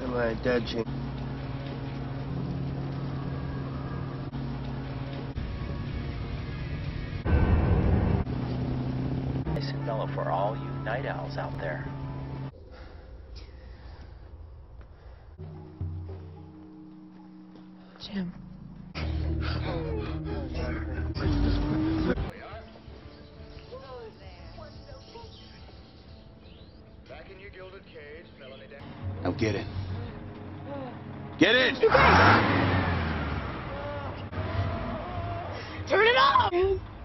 Am I dead, Gene? Nice and mellow for all you night owls out there. Jim. Back in your gilded cage, Melanie. Now get in. Get in! Turn it off!